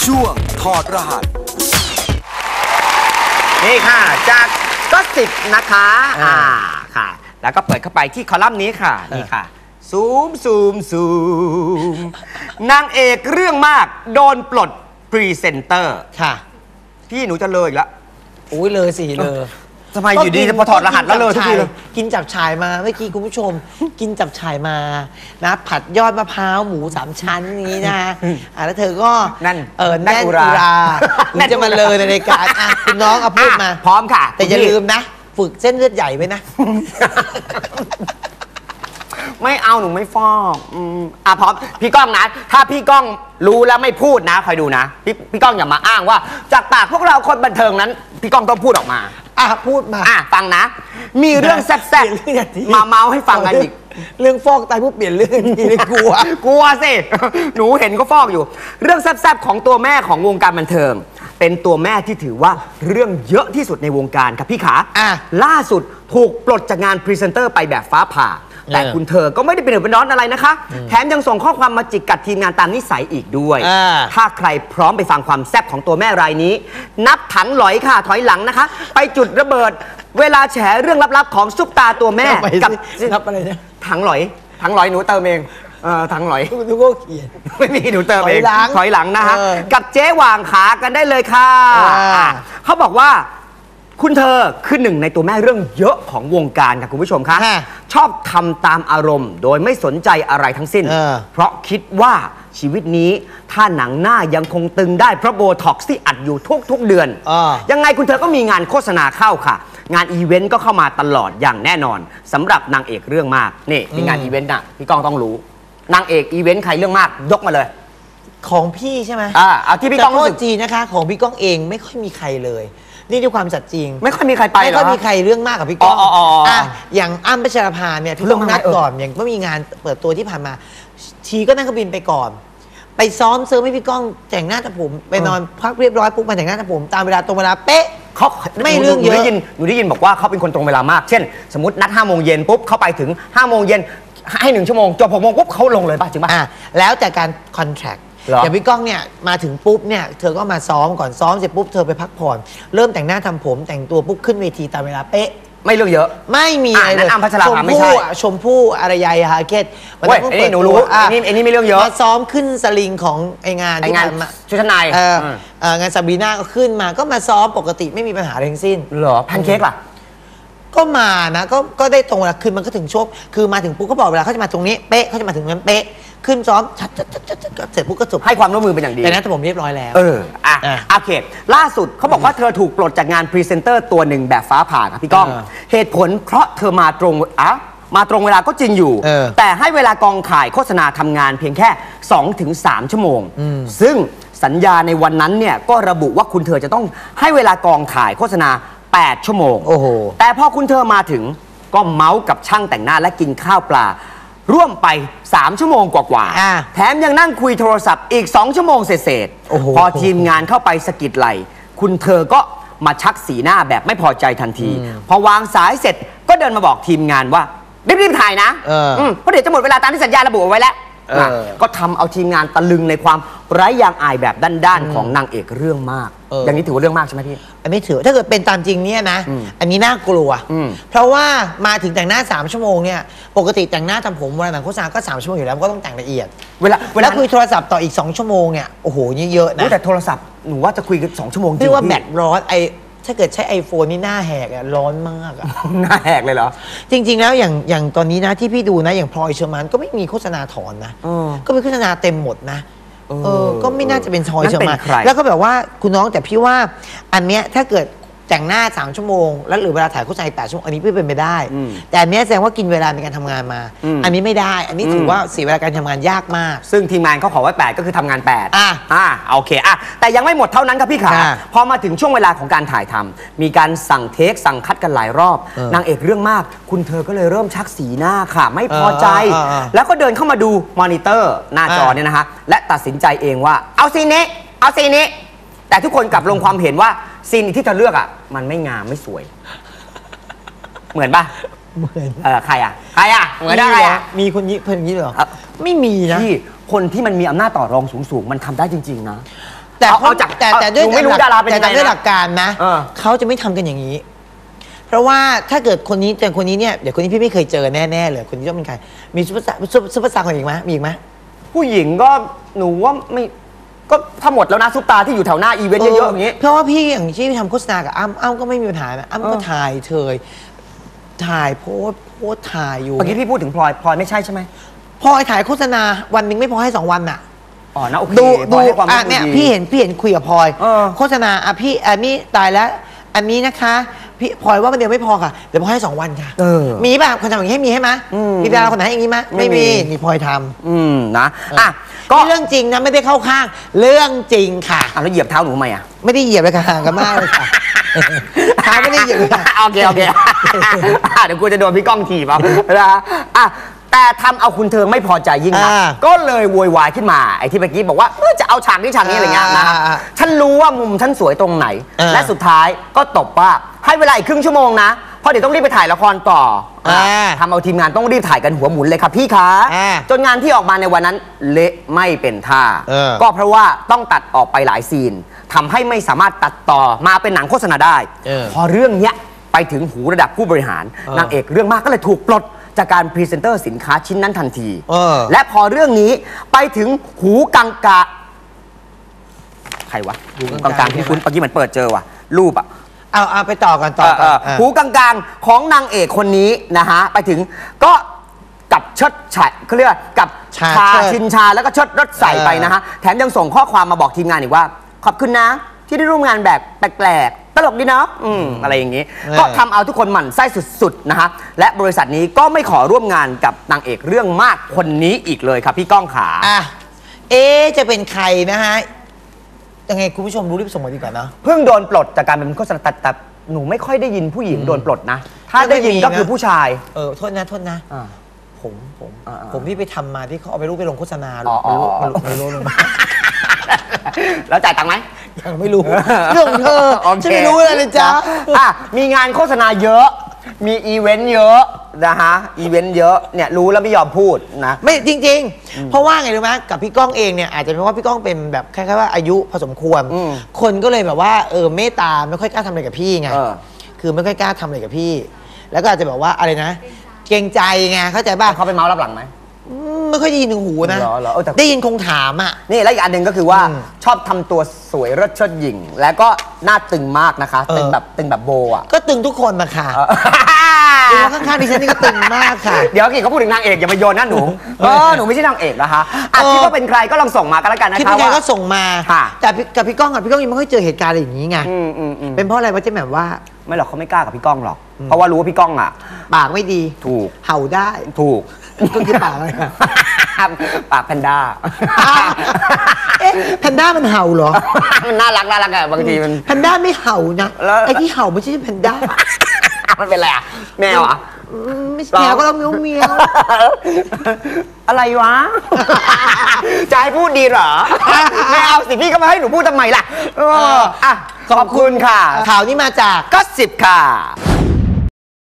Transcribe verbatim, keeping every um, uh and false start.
ช่วงถอดรหัสนี่ค่ะจากก็สิบนะคะอ่าค่ะแล้วก็เปิดเข้าไปที่คอลัมน์นี้ค่ะนี่ค่ะซูมซูมซูมนางเอกเรื่องมากโดนปลดพรีเซนเตอร์ค่ะพี่หนูจะเลยอีกแล้วอุ้ยเลยสิเลยทำไมอยู่ดีพอถอดรหัสแล้วเลยทุกทีเลยกินจับฉ่ายมาเมื่อกี้คุณผู้ชมกินจับฉ่ายมานะผัดยอดมะพร้าวหมูสามชั้นนี้นะอ่าแล้วเธอก็นั่นเออแน่นอุราคุณจะมาเลยในรายการอ่ะคุณน้องเอาพูดมาพร้อมค่ะแต่อย่าลืมนะฝึกเส้นเลือดใหญ่ไว้นะไม่เอาหนูไม่ฟอกอ่ะพร้อมพี่ก้องนะถ้าพี่ก้องรู้แล้วไม่พูดนะคอยดูนะพี่พี่ก้องอย่ามาอ้างว่าจากปากพวกเราคนบันเทิงนั้นพี่ก้องต้องพูดออกมาอ่ะพูดมาอ่ะฟังนะมีเรื่องแซ่บๆมาเมาให้ฟังกันอีกเรื่องฟอกไตผู้เปลี่ยนเรื่องนี้เลยกลัวกลัวสิหนูเห็นก็ฟอกอยู่เรื่องแซ่บๆของตัวแม่ของวงการบันเทิงเป็นตัวแม่ที่ถือว่าเรื่องเยอะที่สุดในวงการครับพี่ขาอ่ะล่าสุดถูกปลดจากงานพรีเซนเตอร์ไปแบบฟ้าผ่าแต่คุณเธอก็ไม่ได้เป็นเดือดเป็นร้อนอะไรนะคะแถมยังส่งข้อความมาจิกกัดทีมงานตามนิสัยอีกด้วยถ้าใครพร้อมไปฟังความแซ่บของตัวแม่รายนี้นับถังหลอยค่ะถอยหลังนะคะไปจุดระเบิดเวลาแฉเรื่องลับๆของซุปตาตัวแม่กับนับอะไรเนี่ยถังหลอยถังหลอยหนูเติมเองเออถังหลอยดูก็เขียนไม่มีหนูเติมเองถอยหลังนะคะกับเจ๊หว่างขากันได้เลยค่ะเขาบอกว่าคุณเธอคือหนึ่งในตัวแม่เรื่องเยอะของวงการค่ะคุณผู้ชมคะชอบทำตามอารมณ์โดยไม่สนใจอะไรทั้งสิ้นเพราะคิดว่าชีวิตนี้ถ้าหนังหน้ายังคงตึงได้เพราะโบท็อกซ์ที่อัดอยู่ทุกๆเดือนยังไงคุณเธอก็มีงานโฆษณาเข้าค่ะงานอีเวนต์ก็เข้ามาตลอดอย่างแน่นอนสำหรับนางเอกเรื่องมากนี่มีงานอีเวนต์น่ะพี่ก้องต้องรู้นางเอกอีเวนต์ใครเรื่องมากยกมาเลยของพี่ใช่ไหมอ่าเอาที่พี่ก้องรู้สึกจีนะคะของพี่ก้องเองไม่ค่อยมีใครเลยนี่ด้วยความสัตย์จริงไม่ค่อยมีใครไปไม่ค่อยมีใครเรื่องมากกับพี่ก้องอ่ะอย่างอ้ำพัชราภาเนี่ยที่ต้องนัดก่อนอย่างก็มีงานเปิดตัวที่ผ่านมาชีก็นั่งเครื่องบินไปก่อนไปซ้อมเซิร์ฟให้พี่ก้องแต่งหน้าทำผมไปนอนพักเรียบร้อยปุ๊บมาแต่งหน้าทำผมตามเวลาตรงเวลาเป๊ะเขาไม่เรื่องเยอะได้ยินหนูได้ยินบอกว่าเขาเป็นคนตรงเวลามากเช่นสมมตินัดห้าโมงเย็นปุ๊บเขาไปถึงห้าโมงเย็นให้หนึ่งชั่วโมงจบหกโมงปุ๊บเขาลงเลยป่ะจริงป่ะอ่ะแล้วแต่การคอนแทรคอย่างพี่ก้องเนี่ยมาถึงปุ๊บเนี่ยเธอก็มาซ้อมก่อนซ้อมเสร็จปุ๊บเธอไปพักผ่อนเริ่มแต่งหน้าทำผมแต่งตัวปุ๊บขึ้นเวทีตามเวลาเป๊ะไม่เรื่องเยอะไม่มีอะไรเลยอ้ำพัชราภาไม่ใช่ชมพู่อารยาฮาเกตวันนั้นเปิดหนูรู้อันนี้อันนี้ไม่เรื่องเยอะมาซ้อมขึ้นสลิงของไองานที่งานชุดชั้นในงานซาบีน่าก็ขึ้นมาก็มาซ้อมปกติไม่มีปัญหาอะไรทั้งสิ้นเหรอแพนเค้กล่ะก็มานะก็ก็ได้ตรงเวลาคืนมันก็ถึงช่วงคือมาถึงปุ๊บเขาบอกเวลาเขาจะมาตรงนี้เป๊ะเขาจะมาถึงนั้นเป๊ะขึ้นซ้อมชัดเสร็จปุ๊บก็จบให้ความร่วมมือเป็นอย่างดีแต่นั้นผมเรียบร้อยแล้วเอออ่ะโอเคล่าสุดเขาบอกว่าเธอถูกปลดจากงานพรีเซนเตอร์ตัวหนึ่งแบบฟ้าผ่าครับพี่ก้องเหตุผลเพราะเธอมาตรงอ่ะมาตรงเวลาก็จริงอยู่แต่ให้เวลากองถ่ายโฆษณาทำงานเพียงแค่ สองถึงสาม ชั่วโมงซึ่งสัญญาในวันนั้นเนี่ยก็ระบุว่าคุณเธอจะต้องให้เวลากองถ่ายโฆษณาแปดชั่วโมงโอ้โหแต่พอคุณเธอมาถึงก็เมาส์กับช่างแต่งหน้าและกินข้าวปลาร่วมไปสามชั่วโมงกว่าๆแถมยังนั่งคุยโทรศัพท์อีกสองชั่วโมงเศษๆพอทีมงานเข้าไปสะกิดไหลคุณเธอก็มาชักสีหน้าแบบไม่พอใจทันทีพอวางสายเสร็จก็เดินมาบอกทีมงานว่ารีบๆถ่ายนะเพราะเดี๋ยวจะหมดเวลาตามที่สัญญาระบุเอาไว้แล้วก็ทำเอาทีมงานตะลึงในความไร้ยางอายแบบด้านๆของนางเอกเรื่องมากอย่างนี้ถือว่าเรื่องมากใช่ไหมพี่อันนี้ถือถ้าเกิดเป็นตามจริงเนี่ยนะอันนี้น่ากลัวเพราะว่ามาถึงแต่งหน้าสามชั่วโมงเนี่ยปกติแต่งหน้าทำผมเวลาหนังโฆษณาก็สามชั่วโมงอยู่แล้วก็ต้องแต่งละเอียดเวลาเวลาคุยโทรศัพท์ต่ออีกสองชั่วโมงเนี่ยโอ้โหเยอะนะแต่โทรศัพท์หนูว่าจะคุยกันสองชั่วโมงจริงเรียกว่าแบตร้อนไอถ้าเกิดใช้ ไอโฟน นี่หน้าแหกอะร้อนมากอะหน้าแหกเลยเหรอจริงๆแล้วอย่างอย่างตอนนี้นะที่พี่ดูนะอย่างพลอยเชอร์มานก็ไม่มีโฆษณาถอนนะก็มีโฆษณาเต็มหมดนะเออก็ไม่น่าจะเป็นพลอยเชอร์มานแล้วก็แบบว่าคุณน้องแต่พี่ว่าอันเนี้ยถ้าเกิดแต่งหน้าสามชั่วโมงแล้วหรือเวลาถ่ายโฆษณาแปดชั่วโมงอันนี้พี่เป็นไปได้แต่อันนี้แสดงว่ากินเวลาในการทำงานมาอันนี้ไม่ได้อันนี้ถือว่าเสียเวลาการทำงานยากมากซึ่งทีมงานเขาขอไว้แปดก็คือทำงานแปดอ่าอ่าโอเคอ่ะแต่ยังไม่หมดเท่านั้นครับพี่ขาพอมาถึงช่วงเวลาของการถ่ายทำมีการสั่งเทคสั่งคัดกันหลายรอบนางเอกเรื่องมากคุณเธอก็เลยเริ่มชักสีหน้าค่ะไม่พอใจแล้วก็เดินเข้ามาดูมอนิเตอร์หน้าจอเนี่ยนะคะและตัดสินใจเองว่าเอาซีนนี้เอาซีนนี้แต่ทุกคนกลับลงความเห็นว่าซีนที่เธอเลือกอ่ะมันไม่งามไม่สวยเหมือนป่ะเหมือนเออใครอ่ะใครอ่ะเหมือนได้อ่ะมีคนนี้คนนี้เหรอไม่มีนะที่คนที่มันมีอำนาจต่อรองสูงๆมันทำได้จริงๆนะแต่เอาเขาเอาจากแต่แต่ด้วยหนูไม่รู้ดาราเป็นยังไงแต่ด้วยหนะลักการนะเออเขาจะไม่ทำกันอย่างนี้ เพราะว่าถ้าเกิดคนนี้แต่คนนี้เนี่ยเดี๋ยวคนนี้พี่ไม่เคยเจอแน่ๆเลยคนนี้ต้องเป็นใครมีซุปเปอร์สตาร์ซุปซุปเปอร์สตาร์คนอีกไหมมีอีกไหมผู้หญิงก็หนูว่าไม่ก็ถ้าหมดแล้วนะซุปตาที่อยู่แถวหน้าอีเวนต์เยอะๆอย่างนี้เพราะว่าพี่อย่างที่ทำโฆษณากับอ้ำอ้ำก็ไม่มีปัญหานะอ้ำก็เออถ่ายเธยถ่ายโพสต์โพสต์ถ่ายอยู่เมื่อกี้พี่พูดถึงพลอยพลอยไม่ใช่ใช่ไหมพอถ่ายโฆษณาวันหนึงไม่พอให้สองวันน่ะอ๋อนะโอเคดูพลดูอยให้ความอ่ะร่วมมือเนี่ยดีพี่เห็นพี่เห็นคุยกับพลอยเออโฆษณาอ่ะพี่อันนี้ตายแล้วอันนี้นะคะพี่พลอยว่าวันเดียวไม่พอค่ะเดี๋ยวพอให้สองวันค่ะเออมีป่ะคนทำอย่างนี้ให้มีให้ไหมอืมมีดาราคนไหนให้อย่างนี้ไหมไม่ไม่มีมีนี่พลอยทำอืมนะอ่ะอ่ะก็ก็เรื่องจริงนะไม่ได้เข้าข้าง เรื่องจริงค่ะอ่ะแล้วเหยียบเท้าหนูทำไมอ่ะไม่ได้เหยียบเลยค่ะห่างกันมากเลยค่ะเท้าไม่ได้เหยียบเลยค่ะโอเคโอเคอ่ะเดี๋ยวกูจะโดนพี่ก้องถีบเอานะอ่ะแต่ทำเอาคุณเธอไม่พอใจยิ่งนะอ่าก็เลยโวยวายขึ้นมาไอ้ที่เมื่อกี้บอกว่าเออจะเอาฉากนี้ฉากนี้อะไรเงี้ยนะอ่าอ่าฉันรู้ว่ามุมฉันสวยตรงไหนอ่าและสุดท้ายก็ตบว่าให้เวลาอีกครึ่งชั่วโมงนะเพราะเดี๋ยวต้องรีบไปถ่ายละครต่ออ่ะอ่าทำเอาทีมงานต้องรีบถ่ายกันหัวหมุนเลยครับพี่คะอ่าจนงานที่ออกมาในวันนั้นเละไม่เป็นท่าเออก็เพราะว่าต้องตัดออกไปหลายซีนทำให้ไม่สามารถตัดต่อมาเป็นหนังโฆษณาได้เออพอเรื่องเนี้ยไปถึงหูระดับผู้บริหารเออนางเอกเรื่องมากก็เลยถูกปลดจากการพรีเซนเตอร์สินค้าชิ้นนั้นทันทีเออและพอเรื่องนี้ไปถึงหูกังกาใครวะหูกังกางที่คุณเมื่อกี้เหมือนเปิดเจอว่ะรูปอ่ะเอาเอาไปต่อกันต่อเอกัอน เออหูกลางๆของนางเอกคนนี้นะฮะไปถึงก็กับเชิดฉายเขาเรียกว่ากับชาชาเชิดชินชาแล้วก็เชิดรถใส่ไปนะฮะแถมยังส่งข้อความมาบอกทีมงานอีกว่า ขอบคุณนะ ที่ได้ร่วมงานแบบแปลกๆตลกดีเนาะอืมอะไรอย่างนี้ ก็ทำเอาทุกคนหมั่นไส้สุดๆนะฮะและบริษัทนี้ก็ไม่ขอร่วมงานกับนางเอกเรื่องมากคนนี้อีกเลยครับพี่ก้องขาอ่ะเอ๊ะจะเป็นใครนะฮะยังไงคุณผู้ชมรู้รีบส่งมาดีกว่าเนอะเพิ่งโดนปลดจากการเป็นโฆษณาแต่แต่หนูไม่ค่อยได้ยินผู้หญิงโดนปลดนะ ถ้าได้ยินก็คือผู้ชายเออโทษนะโทษนะอ่าผมผมอ่าๆผมที่ไปทำมาที่เขาเอาไปรูปไปลงโฆษณาอ๋ออ๋ออ๋อไม่รู้ไม่รู้ลงมาแล้วจ่ายตังค์ไหมยังไม่รู้เรื่องของเธอโอเคฉันไม่รู้เลยเลยจ๊ะอ่ะมีงานโฆษณาเยอะ มีอีเวนต์เยอะนะฮะ อีเวนต์เยอะ เนี่ยรู้แล้วไม่ยอมพูดนะไม่จริง ๆ เพราะว่าไงรู้ไหมกับพี่ก้องเองเนี่ยอาจจะเป็นเพราะว่าพี่ก้องเป็นแบบคล้ายๆว่าอายุพอสมควรอืมคนก็เลยแบบว่าเออเมตตาไม่ค่อยกล้าทำอะไรกับพี่ไงเออคือไม่ค่อยกล้าทำอะไรกับพี่ แล้วก็อาจจะแบบว่าอะไรนะ เกรงใจไงเข้าใจป่ะเขาไปเมาส์รับหลังไหมอืมไม่ค่อยได้ยินถึงหูนะเหรอเหรอเออแต่ได้ยินคงถามอ่ะนี่แล้วอีกอันหนึ่งก็คือว่าอืมชอบทำตัวสวยเลิศเชิดหยิ่ง แล้วก็หน้าตึงมากนะคะเออตึงแบบตึงแบบโบอ่ะก็ตึงทุกคนนะค่ะเออดูข้างๆดิฉันนี่ก็ตึงมากค่ะเดี๋ยวกี่เขาพูดถึงนางเอกอย่ามาโยนนะหนูเออหนูไม่ใช่นางเอกนะคะอ่ะเออคิดว่าเป็นใครก็ลองส่งมากันแล้วกันนะคิดคะเป็นไงว่าก็ส่งมาค่ะแต่พี่กับพี่ก้องกับพี่ก้องยังไม่ค่อยเจอเหตุการณ์อะไรอย่างนี้ไงอืมอืมอืมเป็นเพราะอะไรวะเจ๊แหม่มว่าไม่หรอกเขาไม่กล้ากับพี่ก้องหรอก เพราะว่ารู้ว่าพี่ก้องอ่ะปากไม่ดีถูกเห่าได้ถูกก็คือปากอะไรอะปากแพนด้าเอ๊ะแพนด้ามันเห่าเหรอมันน่ารักน่ารักอะบางทีมันแพนด้าไม่เห่านะแล้วไอ้ที่เห่าไม่ใช่แพนด้ามันเป็นอะไรอะแมวอะอืมไม่ใช่แมวก็ต้องเมียวเมียวอะไรวะ จะให้พูดดีเหรอ ไม่เอาสิพี่ก็มาให้หนูพูดทำไมล่ะเอออ่ะขอบคุณค่ะข่าวนี้มาจากก็สิบค่ะ